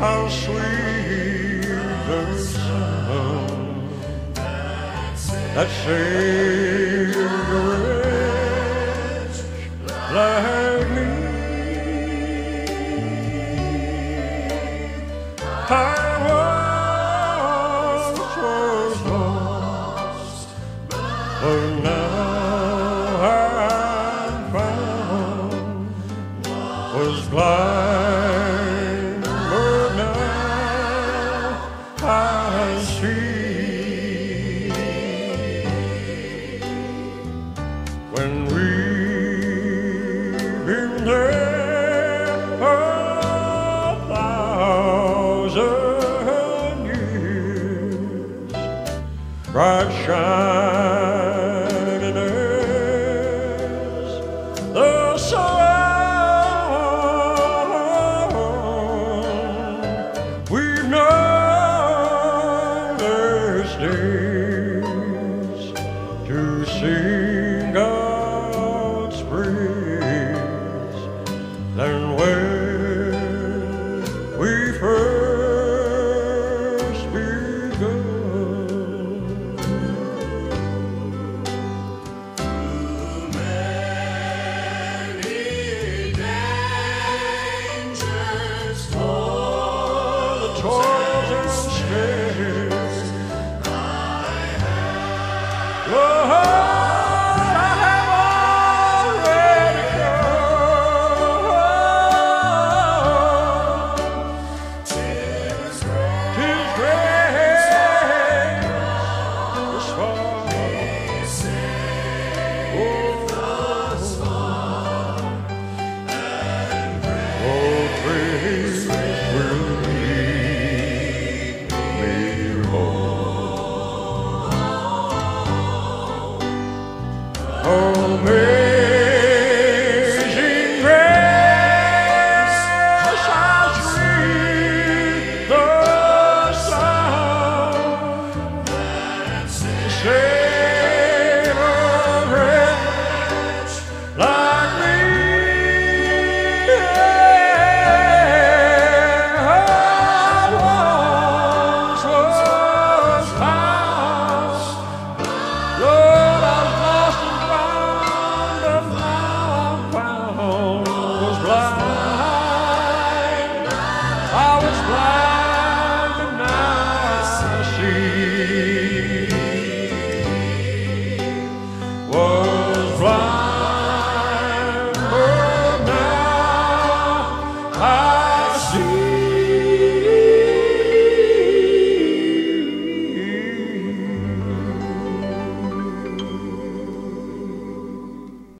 how sweet the sound that saved a wretch like me. I once was lost, but now I'm found. Was blind, but now I see. When we've been there 1,000 years, bright shining as the sun, we've known these days to sing God's praise. Then